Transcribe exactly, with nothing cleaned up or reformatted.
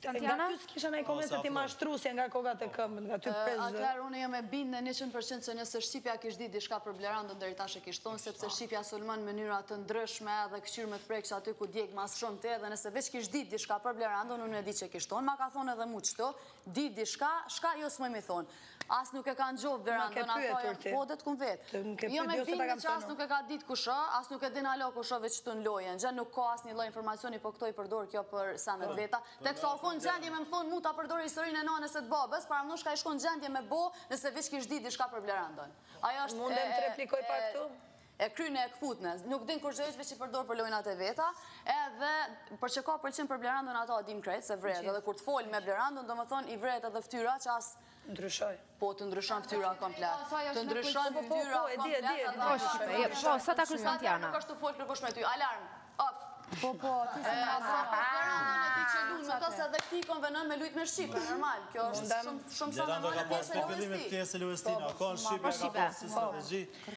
Santiana? Nga ty s'kisha në i koment se ti mashtrusje nga kokat e këmbët, nga ty prezë. Atëherë, unë jam e bindë në njëqind përqind se nëse Shqipja kishtë ditë diçka për Blerandën, deri tash e kishtë thonë, sepse Shqipja sulmon në mënyra të ndryshme dhe këshirë me të prekë që aty ku djeg mas shumë të edhe nëse veç kishtë ditë diçka për Blerandën, unë e di që kishtë thonë, ma ka thonë edhe mu qëto, ditë diçka, shka jo s'moj mi thonë. As nuk e kanë gjovë Blerandën, ato e po dhe të kumë vetë. Jo me bindë që as nuk e ka ditë kusha, as nuk e din alo kusha veç të në lojen. Gjë nuk ka as një loj informacioni, po këto i përdor kjo për samet veta. Tek sa u konë gjendje me më thonë mu ta përdor historinë e nanës e të babës, para më nush ka i shkon gjendje me bo nëse veç kish ditë diçka për Blerandën. Mundem të replikoj pak këtu? E kryne e këputne, nuk din kur gjë veç i përdor për lojnat e veta, edhe për që ka përqim për Blerandën ato dim krejt, se vret, edhe kur të folë me Blerandën, do më thonë i vret edhe ftyra që as... Ndryshoj. Po, të ndryshon ftyra komplet. Të ndryshon ftyra komplet. Po, sa ta krysë Santiana? Nuk është të folë kërkosh me ty. Alarm, off. Po, po, ti se më rasa. Blerandën e ti që lunë me to se dhe këti kon venon me lujt me Shqipë, normal. Kjo është shumë sa me Blerandën ka pas për fillim e pjesë e Luestina. Ka në Shqipë, ka pas si strategji.